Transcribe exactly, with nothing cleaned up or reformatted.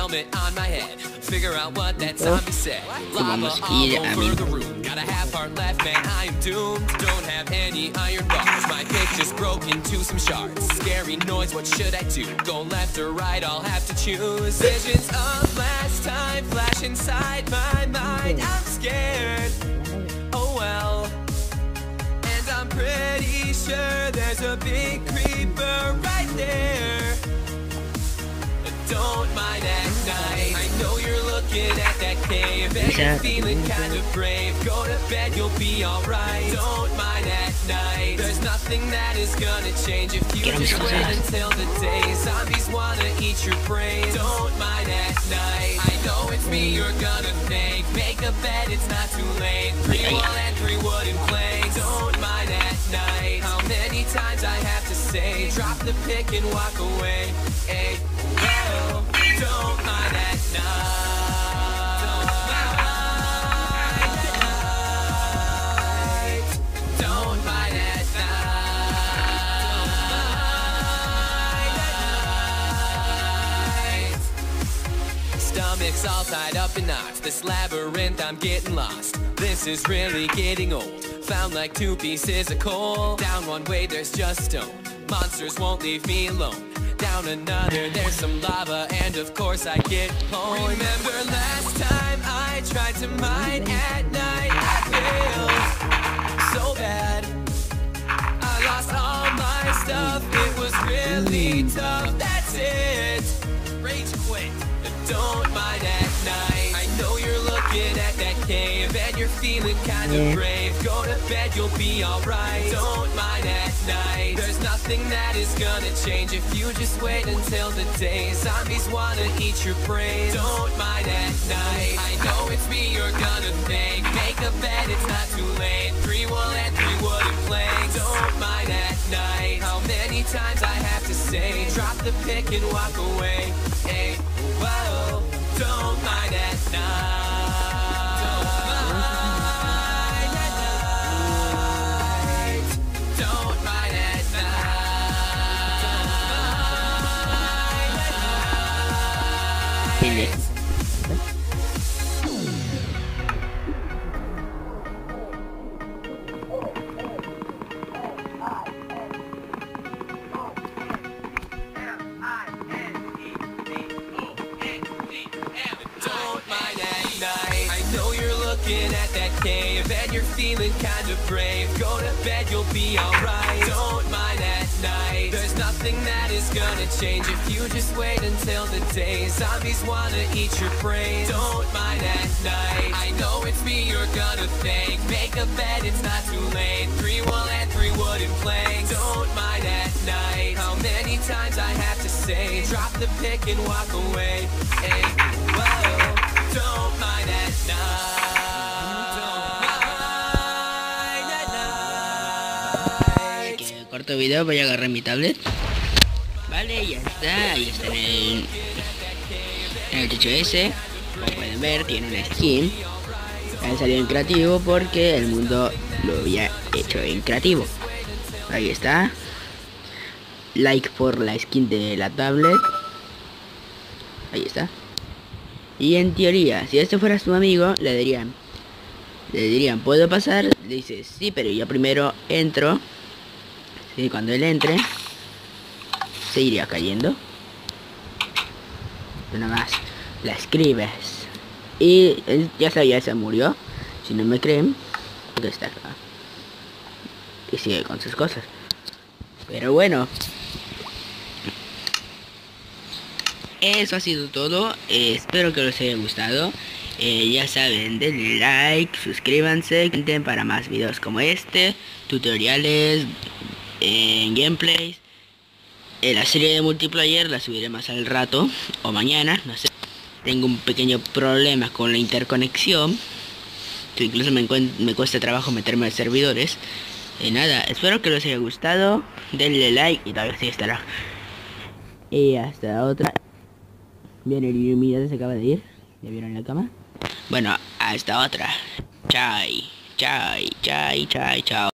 helmet on my head. Figure out what that zombie said. Lava all over the room. Got a half heart left, man, I am doomed. Don't have any iron bars. My pick just broke into some shards. Scary noise, what should I do? Go left or right, I'll have to choose. Visions of last time flash inside my mind. I'm scared, oh well. And I'm pretty sure there's a big creeper right there. Don't mind at night. I know you're looking at that cave and you're feeling kind of brave. Go to bed, you'll be alright. Don't mind at night. There's nothing that is gonna change if you just wait until the day. Zombies wanna eat your brain. Don't mind at night. I know it's me you're gonna thank. Make a bed, it's not too late. Three wall and three wooden planks. Don't mind at night. How many times I have to say, drop the pick and walk away. Hey, well, don't mind at night. Don't mind at night. Stomach's all tied up in knots. This labyrinth, I'm getting lost. This is really getting old. Found like two pieces of coal. Down one way, there's just stone. Monsters won't leave me alone. Down another, there's some lava, and of course I get home. Remember last time I tried to mine at night? I failed so bad. I lost all my stuff, it was really tough. That's it, rage quit. Don't mind at night. I know you're looking at that cave and you're feeling kind of brave. Go to bed, you'll be alright. Don't mind at night. There's nothing that is gonna change if you just wait until the day. Zombies wanna eat your brain. Don't mind at night. I know it's me you're gonna thank. Make a bed, it's not too late. Three wool and three wooden planks. Don't mind at night. How many times I have to say, drop the pick and walk away. Hey, whoa, don't mind at night. Don't mind at night. At that cave and you're feeling kind of brave. Go to bed, you'll be alright. Don't mind at night. There's nothing that is gonna change if you just wait until the day. Zombies wanna eat your brain. Don't mind at night. I know it's me you're gonna thank. Make a bed, it's not too late. Three wool and three wooden planks. Don't mind at night. How many times I have to say, drop the pick and walk away. Hey, whoa, don't mind at night. Corto video, voy a agarrar mi tablet. Vale, ya está, ahí está en el, en el techo ese. Como pueden ver, tiene una skin. Ha salido en creativo porque el mundo lo había hecho en creativo. Ahí está. Like por la skin de la tablet. Ahí está. Y en teoría, si este fuera su amigo, le dirían, le dirían, ¿puedo pasar? Le dices, sí, pero yo primero entro. Y cuando él entre, se iría cayendo. Tú nada más la escribes. Y él ya sabía, se murió. Si no me creen, que está acá. Y sigue con sus cosas. Pero bueno, eso ha sido todo. Eh, espero que les haya gustado. Eh, ya saben, denle like, suscríbanse, comenten para más videos como este, tutoriales, en gameplays. En la serie de multiplayer la subiré más al rato o mañana, no sé. Tengo un pequeño problema con la interconexión, que incluso me, me cuesta trabajo meterme a servidores. Y nada, espero que les haya gustado. Denle like y todavía sí estará. Y hasta otra. Bien, el iluminado se acaba de ir. ¿Ya vieron la cama? Bueno, hasta otra. Chai, chai, chai, chai, chao.